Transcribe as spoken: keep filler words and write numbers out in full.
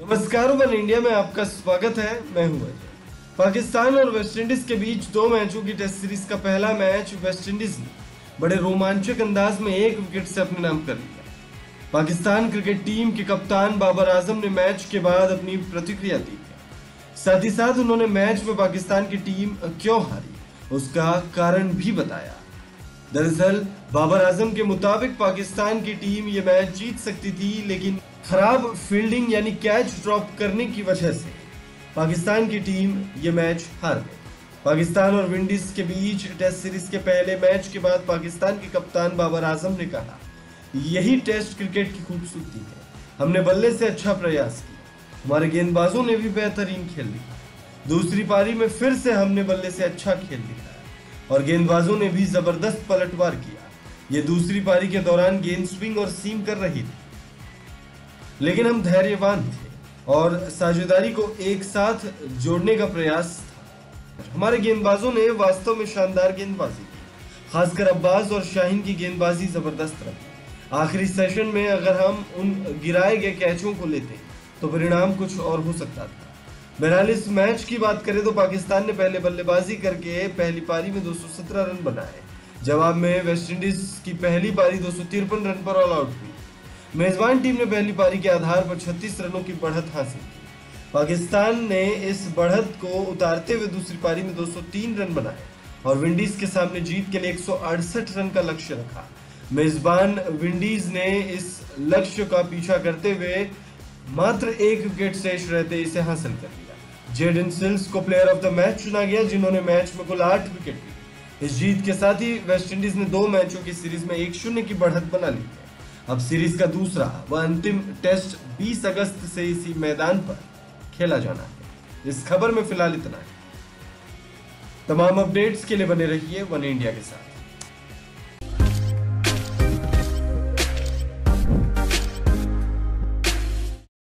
नमस्कार, one India में आपका स्वागत है। मैं हूं अजय। पाकिस्तान और वेस्टइंडीज के बीच दो मैचों की टेस्ट सीरीज का पहला मैच वेस्टइंडीज ने बड़े रोमांचक अंदाज में एक विकेट से अपने नाम कर लिया। पाकिस्तान क्रिकेट टीम के कप्तान बाबर आजम ने मैच के बाद अपनी प्रतिक्रिया दी है। साथ ही साथ उन्होंने मैच में पाकिस्तान की टीम क्यों हारी उसका कारण भी बताया। दरअसल बाबर आजम के मुताबिक पाकिस्तान की टीम ये मैच जीत सकती थी, लेकिन खराब फील्डिंग यानी कैच ड्रॉप करने की वजह से पाकिस्तान की टीम ये मैच हार गई। पाकिस्तान और विंडीज के बीच टेस्ट सीरीज के पहले मैच के बाद पाकिस्तान के कप्तान बाबर आजम ने कहा, यही टेस्ट क्रिकेट की खूबसूरती है। हमने बल्ले से अच्छा प्रयास किया, हमारे गेंदबाजों ने भी बेहतरीन खेल दिखाया। दूसरी पारी में फिर से हमने बल्ले से अच्छा खेल दिखाया और गेंदबाजों ने भी जबरदस्त पलटवार किया। ये दूसरी पारी के दौरान गेंद स्विंग और सीम कर रही थी, लेकिन हम धैर्यवान थे और साझेदारी को एक साथ जोड़ने का प्रयास था। हमारे गेंदबाजों ने वास्तव में शानदार गेंदबाजी की, खासकर अब्बास और शाहीन की गेंदबाजी जबरदस्त रही। आखिरी सेशन में अगर हम उन गिराए गए कैचों को लेते तो परिणाम कुछ और हो सकता था। बहरहाल इस मैच की बात करें तो पाकिस्तान ने पहले बल्लेबाजी करके पहली पारी में दो सौ सत्रह रन बनाए। जवाब में वेस्टइंडीज की पहली पारी दो सौ तिरपन रन पर ऑल आउट हुई। मेजबान टीम ने पहली पारी के आधार पर छत्तीस रनों की बढ़त हासिल की। पाकिस्तान ने इस बढ़त को उतारते हुए दूसरी पारी में दो सौ तीन रन बनाए और विंडीज के सामने जीत के लिए एक सौ अड़सठ रन का लक्ष्य रखा। मेजबान विंडीज ने इस लक्ष्य का पीछा करते हुए मात्र एक विकेट शेष रहते इसे हासिल कर लिया। जेडन सिल्स को प्लेयर ऑफ द मैच चुना गया, जिन्होंने मैच में कुल आठ विकेट लिए। इस जीत के साथ ही वेस्टइंडीज ने दो मैचों की सीरीज में एक शून्य की बढ़त बना ली है। अब सीरीज का दूसरा व अंतिम टेस्ट बीस अगस्त से इसी मैदान पर खेला जाना है। इस खबर में फिलहाल इतना है। तमाम अपडेट्स के लिए बने रहिए वन इंडिया के साथ।